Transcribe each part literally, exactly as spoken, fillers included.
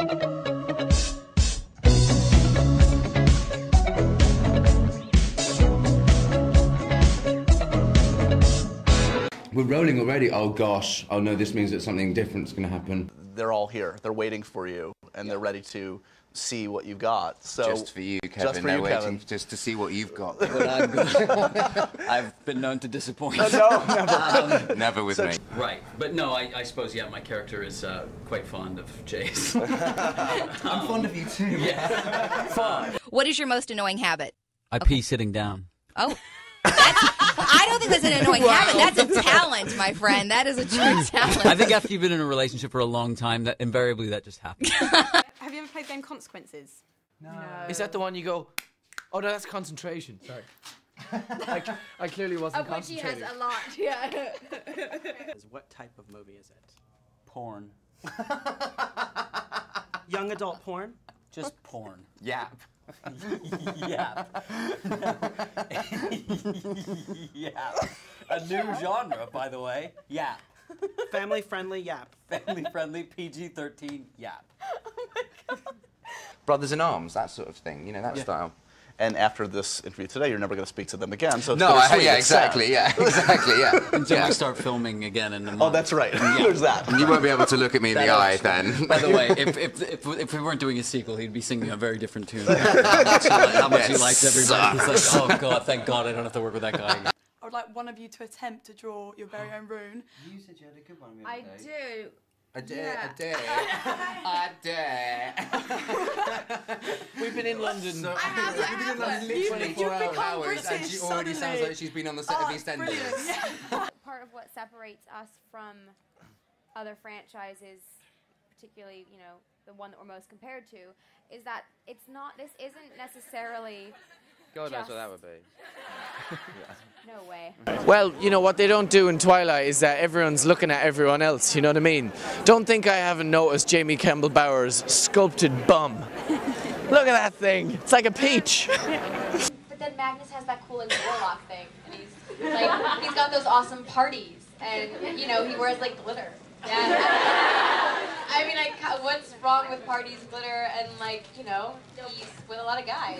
We're rolling already. Oh gosh. Oh no, this means that something different's going to happen. They're all here. They're waiting for you, and they're ready to see what you've got. So Just for you, Kevin. Just for they're you, waiting Kevin. just to see what you've got. But I'm good. I've been known to disappoint. Uh, no, never. Um, Never with me. Right, but no, I, I suppose, yeah, my character is uh, quite fond of Jace. I'm fond of you too. Yeah. Fun. What is your most annoying habit? I Okay. pee sitting down. Oh. That's, I don't think that's an annoying Wow. habit. That's a talent, my friend. That is a true talent. I think after you've been in a relationship for a long time, that invariably that just happens. Have you ever played the game Consequences? No. Is that the one you go, oh no, that's concentration. Sorry. I, I clearly wasn't Of which he concentrating. has a lot, yeah. What type of movie is it? Porn. Young adult porn? Just porn. Yap. Yeah. Yeah. A new genre, by the way. Yeah. Family friendly yap. Family friendly, P G thirteen, yap. Brothers in arms, that sort of thing. You know, that Yeah. style. And after this interview today, you're never going to speak to them again. So it's No, I, bittersweet. yeah, It's sad. exactly, yeah, exactly, yeah. Until yeah. we start filming again in a month. Oh, that's right. There's that. You won't be able to look at me in the That eye is- then. By the way, if, if, if, if we weren't doing a sequel, he'd be singing a very different tune. How much he, li- how much he It likes everybody. He's sucks. like, oh God, thank God I don't have to work with that guy again. I would like one of you to attempt to draw your very own rune. You said you had a good one. I do. I dare, Yeah. I dare, I dare. We've been in London. So, I have to you've been in have London it. You- twenty-four you've become hours, and British she already sounds suddenly. like she's been on the set Oh, of it's EastEnders. brilliant. Part of what separates us from other franchises, particularly, you know, the one that we're most compared to, is that it's not, this isn't necessarily, God knows Just- what that would be. no way. Well, you know, what they don't do in Twilight is that everyone's looking at everyone else, you know what I mean? Don't think I haven't noticed Jamie Campbell Bower's sculpted bum. Look at that thing. It's like a peach. But then Magnus has that cool like warlock thing, and he's like, he's got those awesome parties, and you know, he wears like glitter. Yeah. I mean, like, what's wrong with parties, glitter, and like, you know, he's with a lot of guys.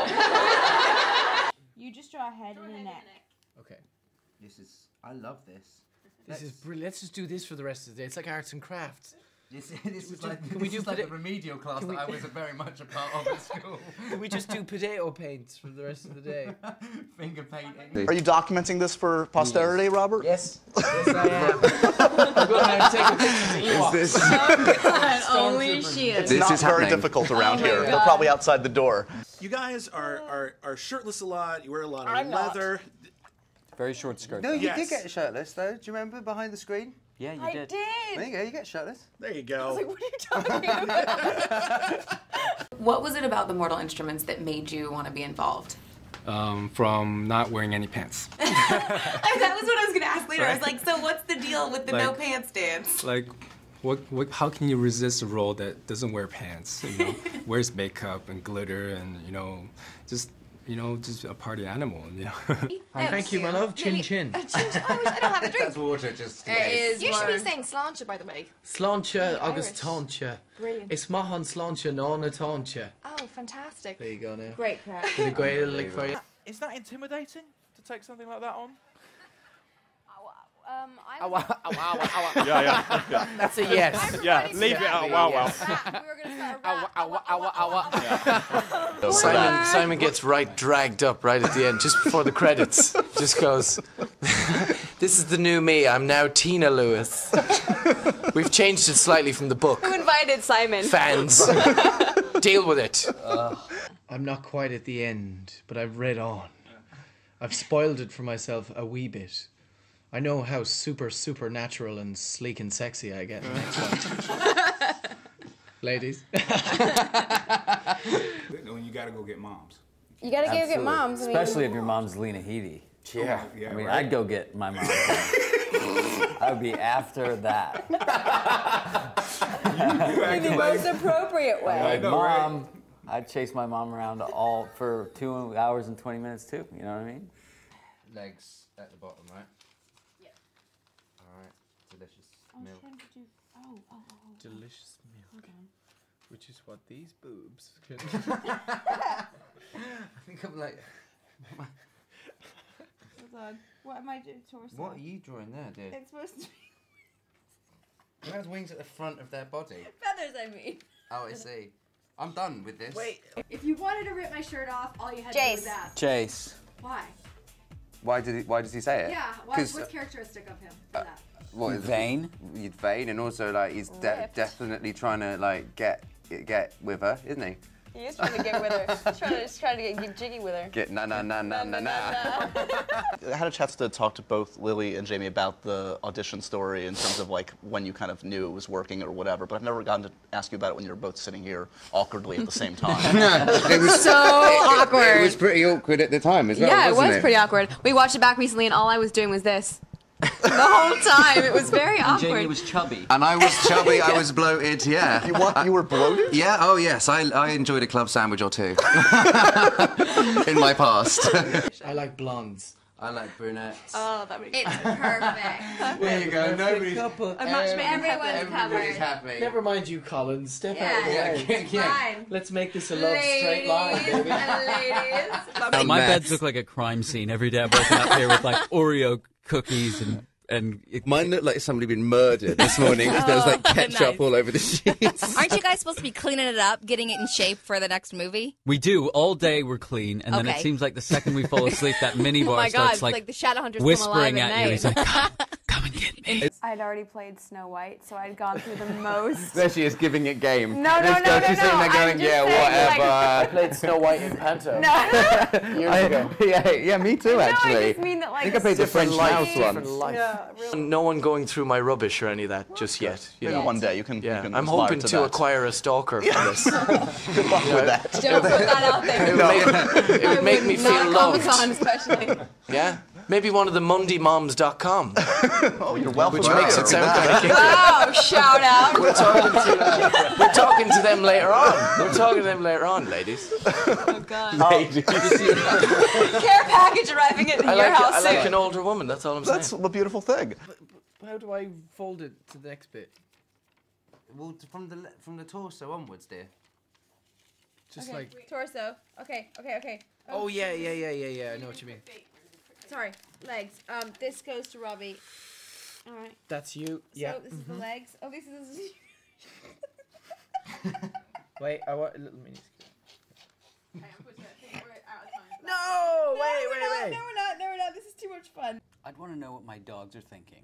I don't know. You just draw a head and a neck. Okay. This is, I love this. This is brilliant. Let's just do this for the rest of the day. It's like arts and crafts. This, this is like, can we this do is like pota- the remedial class can that we- I was very much a part of at school. Can we just do potato paints for the rest of the day? Finger painting. Are you documenting this for posterity, Robert? Yes. Yes, I am. I'm going to take a picture of the Is Ewoks. this, Only she It's This not is very happening. difficult around Oh my here. They're God. probably outside the door. You guys are, are, are shirtless a lot. You wear a lot of I'm not. leather. Very short skirt. no, though. you Yes. did get shirtless though. Do you remember behind the screen? Yeah, you I did. did. There you go, you get shirtless. There you go. I was like, what are you talking about? What was it about the Mortal Instruments that made you want to be involved? Um, from not wearing any pants. That was what I was going to ask later. I was Right. like, so what's the deal with the no Like- pants dance? Like, what, what, how can you resist a role that doesn't wear pants? You know, wears makeup and glitter and you know, just you know, just a party animal. You know. Thank you, my love. Chin chin. I wish I don't have a drink. That's water just in It case. is You should be more- saying sláinte, by the way. Sláinte agus Irish. táinte. Brilliant. It's mahan sláinte ná na táinte. Oh, fantastic. There you go now. Great crack. Bit of Gaelic for you. Is that intimidating to take something like that on? Um, I Awa, awa, awa, awa. Yeah, yeah. yeah. That's a yes. Yeah, leave it out. Wow, wow. rap. We were gonna start a Awa, rap. awa, awa, awa. Simon, Simon gets right dragged up right at the end, just before the credits. Just goes, this is the new me. I'm now Tina Lewis. We've changed it slightly from the book. Who invited Simon? Fans, deal with it. I'm not quite at the end, but I've read on. I've spoiled it for myself a wee bit. I know how super, super natural and sleek and sexy I get in the next one. Ladies. When you gotta go get moms. You gotta go get moms. I mean, Especially if your mom's Lena Headey. Yeah. Yeah, I mean, right. I'd go get my mom. I would be after that. in the most appropriate way. Like, know, right? mom, I'd chase my mom around all for two hours and twenty minutes too. You know what I mean? Legs at the bottom, right? Yeah. All right. Delicious milk. Delicious milk. Which is what these boobs can... I think I'm like... Hold on. What am I doing, torso? What are you drawing there, dear? It's supposed to be It has wings at the front of their body. feathers, I mean. Oh, I see. I'm done with this. Wait. If you wanted to rip my shirt off, all you had to Jace. do was ask. Chase. Why? Why did he, Why does he say it? Yeah. Why, 'Cause, what's uh, characteristic of him? For that? What is Vain? He's vain, and also like he's de Ripped. definitely trying to like get get with her, isn't he? He is trying to get with her. He's trying to, he's trying to get, get jiggy with her. Get na na na na na na. I had a chance to talk to both Lily and Jamie about the audition story in terms of like when you kind of knew it was working or whatever, but I've never gotten to ask you about it when you were both sitting here awkwardly at the same time. No, it was So awkward. It was pretty awkward at the time as well, Yeah, it wasn't was pretty awkward. We watched it back recently, and all I was doing was this. The whole time. It was very And awkward. Jamie was chubby. And I was chubby, I was bloated, yeah. You want? You were bloated? Yeah, oh yes, I, I enjoyed a club sandwich or two. In my past. I like blondes. I like brunettes. Oh, that makes It's perfect. There you go, nobody's... couple. A matchmaking Everyone's couple. Everybody's happy. Never mind you, Colin. Step Yeah. out of the way. Yeah, yeah. Fine. Let's make this a love straight line, Ladies baby. and ladies. Uh, my mess. beds look like a crime scene every day. I'm waking up here with like Oreo cookies and and it, Mine looked like somebody had been murdered this morning. There was like Oh, ketchup nice. all over the sheets. Aren't you guys supposed to be cleaning it up, getting it in shape for the next movie? we do all day. We're clean, and then it Okay. seems like the second we fall asleep, that mini Oh bar my god, starts it's like, like the Shadowhunters come alive whispering at at you. night. He's like, come, come and get me. I'd already played Snow White, so I'd gone through the most. There she is giving it game. No, no, This no, girl, no, she's no, sitting there I'm going, just yeah, saying, whatever. I played Snow White in Panto. No. Years I- ago. yeah, yeah, me too, No, actually. I just mean that, like, I think I played the different French life, Mouse different once. life. Yeah, really. No one going through my rubbish or any of that just yet. You Maybe know. one day you can. Yeah, you can I'm aspire hoping to, to that. acquire a stalker for this. Good luck with that. Don't put that out there. It would make, it would make me feel Not loved. Comic-Con, especially. Yeah? Maybe one of the Mundy Moms dot com, Oh, you're well which familiar makes it with sound that. kind of kinky. Wow, shout out. We're talking, to, we're talking to them later on. We're talking to them later on, ladies. Oh god. Ladies. Care package arriving at I your like, house I like soon. an older woman, that's all I'm saying. That's a beautiful thing. How do I fold it to the next bit? Well, from the le- from the torso onwards, dear. Just Okay, like... torso. Okay, okay, okay. Oh, yeah, yeah, yeah, yeah, yeah, I know what you mean. Sorry, legs. Um, this goes to Robbie. All right. That's you, So yeah. this is the mhm. legs. Oh, this is. Wait, I want a little mini No, No, wait, no, we're wait, not, wait. No, we're not. No, we're not. This is too much fun. I'd want to know what my dogs are thinking.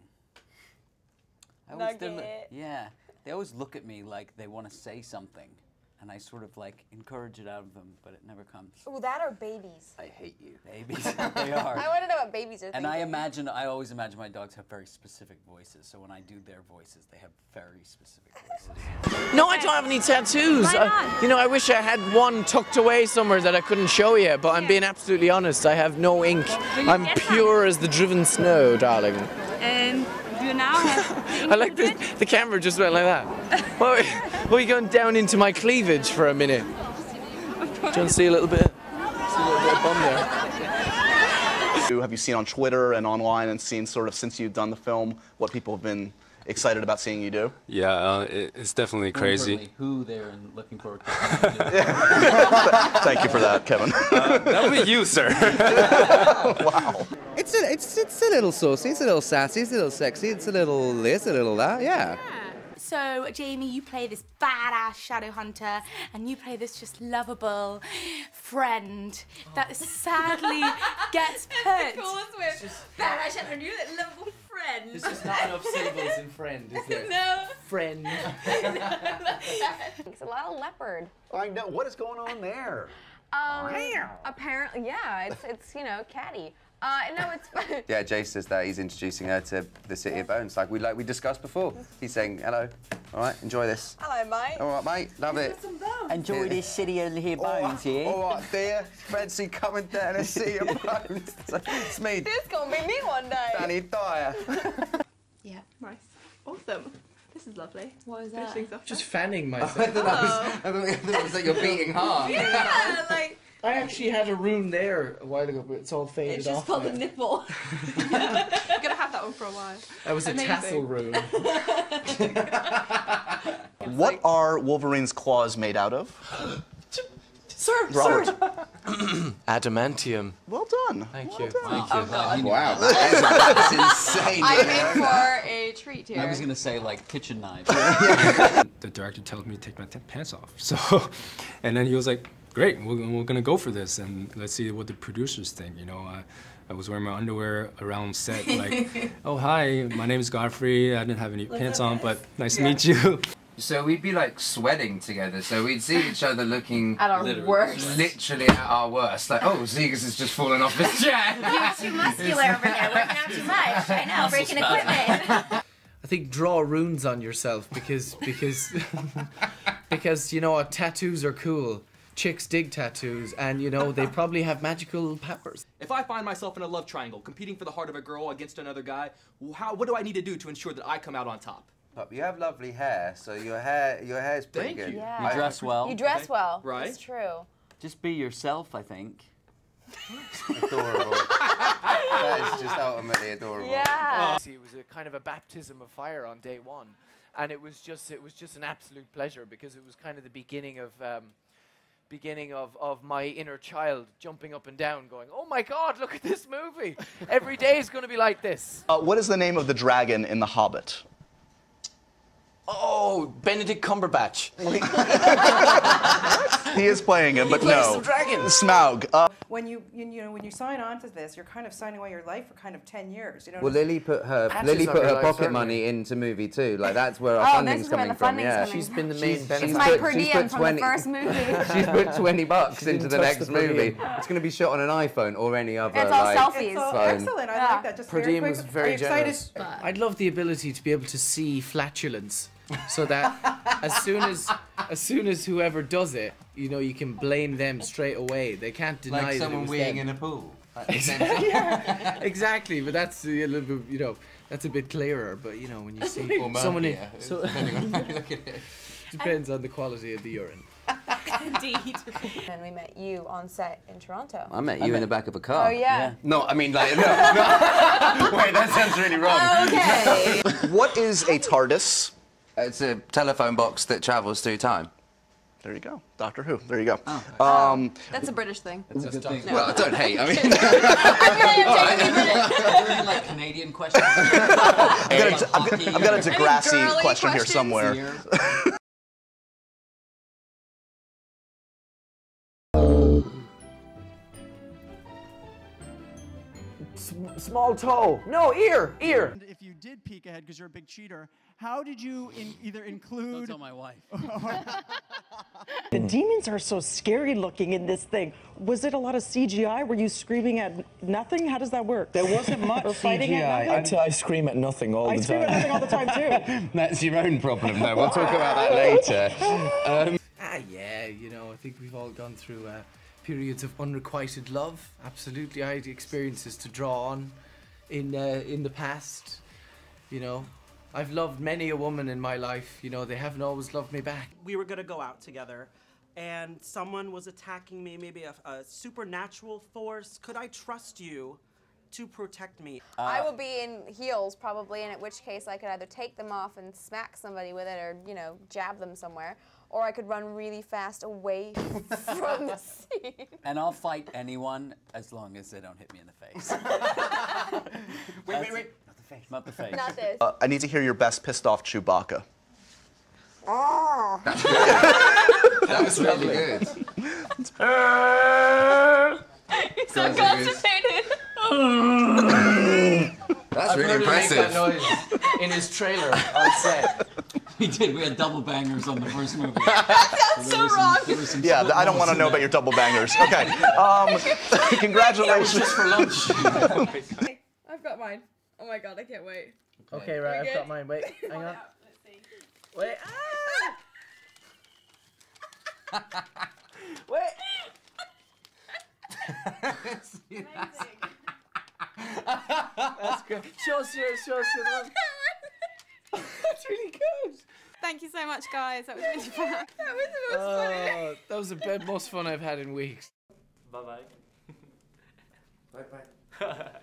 I always, they're li- Nugget. yeah, they always look at me like they want to say something, and I sort of like encourage it out of them, but it never comes. Oh, that are babies. I hate you, babies. They are. I want to know what babies are And thinking. I imagine, I always imagine my dogs have very specific voices. So when I do their voices, they have very specific voices. No, I don't have any tattoos. Why Uh, not? you know, I wish I had one tucked away somewhere that I couldn't show you, but I'm being absolutely honest. I have no ink. I'm pure as the driven snow, darling. And do you now have... I like the, the camera just went like that. What, what are you going down into my cleavage for a minute? Do you want to see a little bit? See a little bit of bum there. Who have you seen on Twitter and online and seen sort of since you've done the film what people have been excited about seeing you do? Yeah, uh, it, it's definitely crazy. Importantly, who they're and looking forward to. Thank you for that, Kevin. Uh, that would be you, sir. Wow. It's a, it's it's a little saucy, it's a little sassy, it's a little sexy, it's a little this, a little that, yeah. So, Jamie, you play this badass shadow hunter, and you play this just lovable friend that sadly gets hurt. Bad, I should have knew that lovable friend. There's just not enough syllables in friend, is there? No. Friend. It's a lot of leopard. I know. What is going on there? Um, apparently, yeah, it's, it's, you know, catty. Uh, no, it's fun. Yeah, Jay says that he's introducing her to the City of Bones, like we like we discussed before. He's saying, hello, all right, enjoy this. Hello, mate. All right, mate, love it. Enjoy this City of here Bones here. All right, dear, fancy coming down the City of Bones. It's me, This is gonna be me one day. Danny Dyer. Yeah. Nice. Awesome. This is lovely. What is Finishing stuff. Just fanning I myself. thought that was, I thought that was that you're beating hard. Yeah, like I actually had a room there a while ago, but it's all faded it's just off called now. a nipple. You're gonna have that that one for a while. That was a Amazing. tassel rune. What are Wolverine's claws made out of? Sir, Robert. sir. Adamantium. Well done. Thank well you. Done. Thank you. Oh, God. Wow, that is, that's insane. I'm in for a treat here. I was gonna say like kitchen knife. The director tells me to take my t pants off. So, and then he was like, "Great, we're, we're gonna go for this, and let's see what the producers think." You know, I, I was wearing my underwear around set, like, "Oh hi, my name is Godfrey. I didn't have any pants on, but nice to meet you." So we'd be like sweating together. So we'd see each other looking At our literally, worst. literally at our worst. Like, oh, Zegas has just fallen off his chair. You're too muscular over there, working out too much. I know, breaking equipment. I think draw runes on yourself because because because you know what, tattoos are cool. Chicks dig tattoos, and you know they probably have magical powers. If I find myself in a love triangle, competing for the heart of a girl against another guy, how, what do I need to do to ensure that I come out on top? You have lovely hair, so your hair your hair's pretty Thank good. you. Yeah. You dress well. You dress well. Right. It's true. Just be yourself, I think. Adorable. That is just ultimately adorable. Yeah. It was a kind of a baptism of fire on day one, and it was just it was just an absolute pleasure because it was kind of the beginning of um, beginning of of my inner child jumping up and down, going, "Oh my God, look at this movie! Every day is going to be like this." Uh, what is the name of the dragon in The Hobbit? Oh, Benedict Cumberbatch. He is playing him, but plays no. some dragons. Smaug. Uh, When you, you you know when you sign on to this, you're kind of signing away your life for kind of ten years. You know. Well, Lily put her Patches Lily on put your her life, pocket certainly. money into movie too. Like that's where our Oh, funding's this is where coming the from. funding's Yeah, coming She's been the main She's benefactor. my put- per she's diem put from twenty the first movie. She's put twenty bucks She didn't into the touch next the per movie. diem. It's going to be shot on an iPhone or any other. It's all like, selfies. It's so phone. excellent. I Yeah. like that. Just Per very diem quick. was Are very you excited? generous. I'd love the ability to be able to see flatulence, so that as soon as as soon as whoever does it, you know, you can blame them straight away. They can't deny like that it someone was weeing them. in a pool. Yeah, exactly. But that's a little bit, you know, that's a bit clearer. But you know, when you see Or someone, in, murkier, so depending on how you look at it. depends on the quality of the urine. Indeed. And we met you on set in Toronto. I met you in the back of a car. Oh yeah. No, I mean like no, no. Wait, that sounds really wrong. Okay. what is a TARDIS? It's a telephone box that travels through time. There you go. Doctor Who. There you go. Oh. Um, That's a British thing. That's a good thing. Well, I don't hate. I mean, Really like Canadian questions. I've got a, I've got, I've got a Degrassi girly question here questions? somewhere. Small toe. No, ear, ear. And if you did peek ahead because you're a big cheater, how did you in either include... Don't tell my wife. The demons are so scary looking in this thing. Was it a lot of C G I? Were you screaming at nothing? How does that work? There wasn't much Or C fighting G at I. nothing? I, I scream at nothing all I the scream time. at nothing all the time too. That's your own problem, though. We'll talk about that later. Um, Ah, yeah, you know, I think we've all gone through uh, periods of unrequited love. Absolutely, I had experiences to draw on in uh, in the past. You know, I've loved many a woman in my life. You know, they haven't always loved me back. We were gonna go out together, and someone was attacking me, maybe a, a supernatural force. Could I trust you to protect me? I will be in heels probably, and in which case I could either take them off and smack somebody with it, or you know, jab them somewhere, or I could run really fast away from the scene. And I'll fight anyone as long as they don't hit me in the face. Wait, wait, wait. Not the face. Not the face. Not this. Uh, I need to hear your best pissed off Chewbacca. Oh. That was really good. He's so constipated. That's I've really heard him make impressive. that noise in his trailer on set. We did. We had double bangers on the first movie. That's so wrong. Yeah, th- I don't want to know about your double bangers. Okay. Um, congratulations. Just for lunch. I've got mine. Oh my god, I can't wait. Okay, right, I've good? got mine. Wait, hang on. Let's see. Wait. Ah! Wait. Amazing. That's good. Show us your, show us your one. That's really good. Thank you so much, guys. That was really fun. That was the most funny. Oh, that was the be- most fun I've had in weeks. Bye-bye. Bye bye.